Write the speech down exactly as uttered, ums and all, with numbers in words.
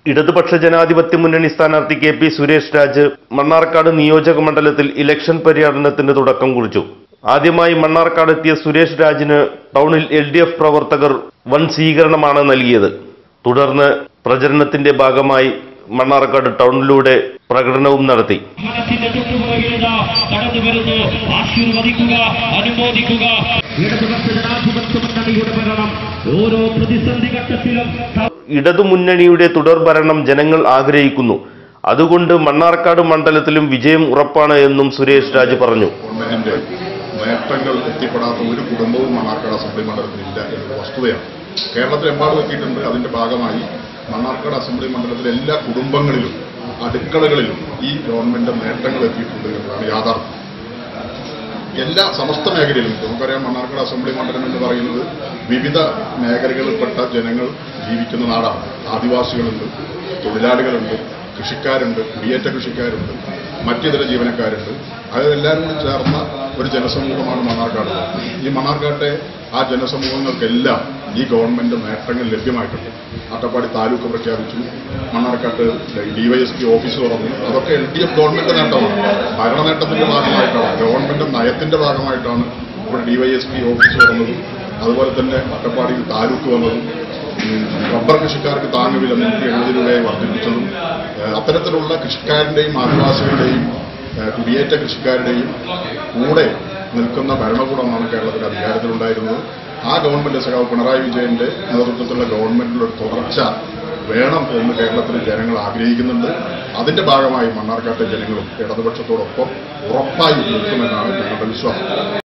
ഇടതുപക്ഷ ജനാധിപത്യ മുന്നണി സ്ഥാനാർത്ഥി കെ പി സുരേഷ് രാജ് മണ്ണാർക്കാട് നിയോജക മണ്ഡലത്തിൽ ഇലക്ഷൻ പര്യടനത്തിന് തുടക്കം കുറിച്ചു. ആദ്യമായി മണ്ണാർക്കാട് എത്തിയ സുരേഷ് രാജിന് ടൗണിൽ എൽ ഡി എഫ് പ്രവർത്തകർ വൻ സ്വീകരണമാണ് നൽകിയത്. തുടർന്ന് പ്രചരണത്തിന്റെ ഭാഗമായി മണ്ണാർക്കാട് ടൗണിലൂടെ പ്രകടനവും നടത്തി. ഇടതുമുന്നണിയുടെ തുടർഭരണം ജനങ്ങൾ ആഗ്രഹിക്കുന്നു. അതുകൊണ്ട് മണ്ണാർക്കാട് മണ്ഡലത്തിലും വിജയം ഉറപ്പാണ് എന്നും സുരേഷ് രാജ് പറഞ്ഞു. നേട്ടങ്ങൾ എത്തിപ്പെടാത്ത ഒരു കുടുംബവും മണ്ണാർക്കാട് അസംബ്ലി മണ്ഡലത്തിലില്ല എന്നത് വസ്തുതയാണ്. കേരളത്തിലെമ്പാടും എത്തിയിട്ടുണ്ട്. അതിന്റെ ഭാഗമായി മണ്ണാർക്കാട് അസംബ്ലി മണ്ഡലത്തിലെ എല്ലാ കുടുംബങ്ങളിലും അടുക്കളകളിലും ഈ ഗവൺമെന്റ് നേട്ടങ്ങൾ എത്തിയിട്ടുണ്ട് എന്നതാണ് യാഥാർത്ഥ്യം. എല്ലാ സമസ്ത മേഖലയിലും നമുക്കറിയാം, മണ്ണാർക്കാട് അസംബ്ലി മണ്ഡലം എന്ന് പറയുന്നത് വിവിധ മേഖലകളിൽപ്പെട്ട ജനങ്ങൾ ജീവിക്കുന്ന നാടാണ്. ആദിവാസികളുണ്ട്, തൊഴിലാളികളുണ്ട്, കൃഷിക്കാരുണ്ട്, കുടിയേറ്റ കൃഷിക്കാരുണ്ട്, മറ്റിതര ജീവനക്കാരുണ്ട്. അതെല്ലാവരും കൂടി ചേർന്ന ഒരു ജനസമൂഹമാണ് മണ്ണാർക്കാട്. ഈ മണ്ണാർക്കാട്ടെ ആ ജനസമൂഹങ്ങൾക്കെല്ലാം ഈ ഗവൺമെന്റ് നേട്ടങ്ങൾ ലഭ്യമായിട്ടുണ്ട്. അട്ടപ്പാടി താലൂക്ക് പ്രഖ്യാപിച്ചു, മണ്ണാർക്കാട്ട് ഡിവൈഎസ്പി ഓഫീസ് തുറന്നു. അതൊക്കെ എൽ ഡി എഫ് ഗവൺമെന്റ് നേട്ടമാണ്. ഭരണ നേട്ടത്തിന്റെ ഭാഗമായിട്ടാണ്, ഗവൺമെന്റ് നയത്തിന്റെ ഭാഗമായിട്ടാണ് ഇവിടെ ഡിവൈഎസ്പി ഓഫീസ് തുറന്നത്. അതുപോലെ തന്നെ അട്ടപ്പാടിയിൽ താലൂക്ക് വന്നതും റബ്ബർ കൃഷിക്കാർക്ക് താങ്ങുവില നൂറ്റി എഴുപത് രൂപയായി വർദ്ധിപ്പിച്ചതും അത്തരത്തിലുള്ള കൃഷിക്കാരന്റെയും ആദിവാസികളുടെയും കുടിയേറ്റ കൃഷിക്കാരുടെയും കൂടെ നിൽക്കുന്ന ഭരണകൂടമാണ് കേരളത്തിൽ അധികാരത്തിലുണ്ടായിരുന്നത്. ആ ഗവൺമെന്റ് സഖാവ് പിണറായി വിജയന്റെ നേതൃത്വത്തിലുള്ള ഗവൺമെന്റിലൊരു തുടർച്ച വേണം എന്ന് കേരളത്തിലെ ജനങ്ങൾ ആഗ്രഹിക്കുന്നുണ്ട്. അതിന്റെ ഭാഗമായി മണ്ണാർക്കാട്ടെ ജനങ്ങളും ഇടതുപക്ഷത്തോടൊപ്പം ഉറപ്പായി നിൽക്കുമെന്നാണ് ഞങ്ങളുടെ വിശ്വാസം.